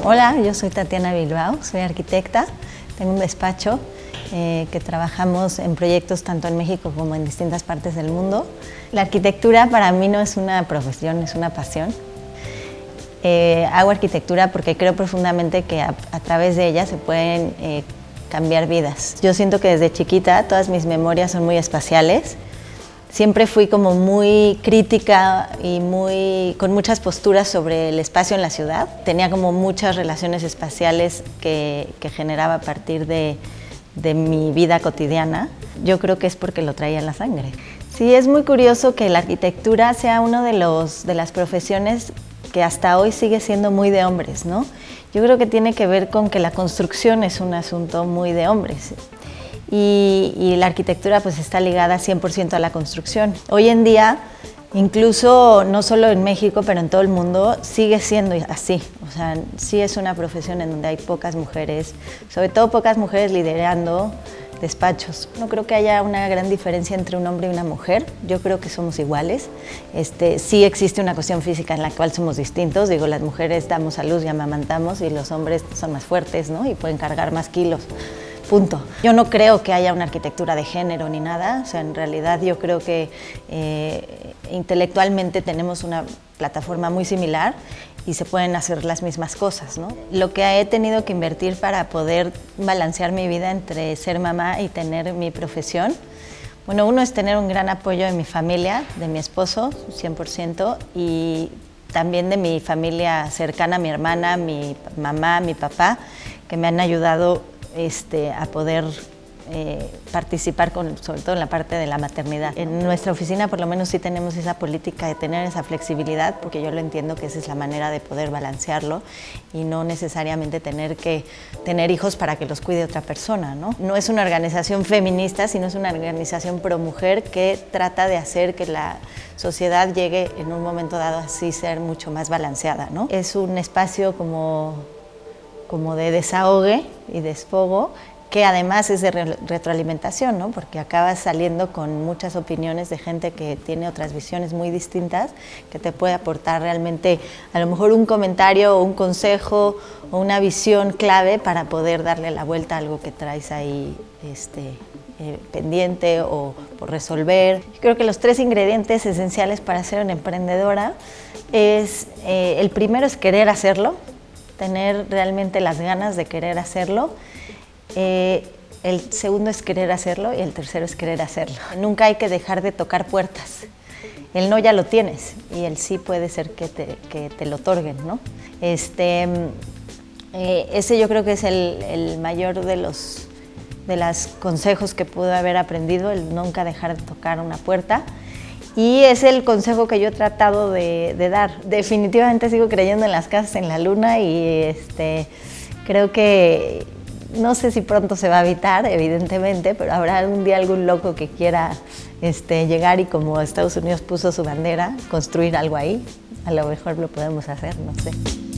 Hola, yo soy Tatiana Bilbao, soy arquitecta, tengo un despacho que trabajamos en proyectos tanto en México como en distintas partes del mundo. La arquitectura para mí no es una profesión, es una pasión. Hago arquitectura porque creo profundamente que a través de ella se pueden cambiar vidas. Yo siento que desde chiquita todas mis memorias son muy espaciales. Siempre fui como muy crítica y con muchas posturas sobre el espacio en la ciudad. Tenía como muchas relaciones espaciales que generaba a partir de mi vida cotidiana. Yo creo que es porque lo traía en la sangre. Sí, es muy curioso que la arquitectura sea una de las profesiones que hasta hoy sigue siendo muy de hombres, ¿no? Yo creo que tiene que ver con que la construcción es un asunto muy de hombres. Y la arquitectura pues está ligada 100% a la construcción. Hoy en día, incluso no solo en México, pero en todo el mundo, sigue siendo así. O sea, sí es una profesión en donde hay pocas mujeres, sobre todo pocas mujeres liderando despachos. No creo que haya una gran diferencia entre un hombre y una mujer. Yo creo que somos iguales. Sí existe una cuestión física en la cual somos distintos. Digo, las mujeres damos a luz y amamantamos y los hombres son más fuertes, ¿no? Y pueden cargar más kilos. Punto. Yo no creo que haya una arquitectura de género ni nada, o sea, en realidad yo creo que intelectualmente tenemos una plataforma muy similar y se pueden hacer las mismas cosas, ¿no? Lo que he tenido que invertir para poder balancear mi vida entre ser mamá y tener mi profesión, bueno, uno es tener un gran apoyo de mi familia, de mi esposo, 100%, y también de mi familia cercana, mi hermana, mi mamá, mi papá, que me han ayudado a poder participar sobre todo en la parte de la maternidad. En nuestra oficina por lo menos sí tenemos esa política de tener esa flexibilidad, porque yo lo entiendo que esa es la manera de poder balancearlo y no necesariamente tener que tener hijos para que los cuide otra persona, ¿no? No es una organización feminista, sino es una organización pro mujer que trata de hacer que la sociedad llegue en un momento dado así ser mucho más balanceada, ¿no? Es un espacio como de desahogue y desfogo, que además es de retroalimentación, ¿no? Porque acabas saliendo con muchas opiniones de gente que tiene otras visiones muy distintas, que te puede aportar realmente a lo mejor un comentario o un consejo o una visión clave para poder darle la vuelta a algo que traes ahí pendiente o por resolver. Yo creo que los 3 ingredientes esenciales para ser una emprendedora es, el primero es querer hacerlo, tener realmente las ganas de querer hacerlo. El segundo es querer hacerlo y el tercero es querer hacerlo. Nunca hay que dejar de tocar puertas. El no ya lo tienes y el sí puede ser que te lo otorguen, ¿no? Ese yo creo que es el mayor de los consejos que pude haber aprendido, el nunca dejar de tocar una puerta. Y es el consejo que yo he tratado de dar. Definitivamente sigo creyendo en las casas en la luna y creo que, no sé si pronto se va a habitar, evidentemente, pero habrá algún día algún loco que quiera llegar y, como Estados Unidos puso su bandera, construir algo ahí. A lo mejor lo podemos hacer, no sé.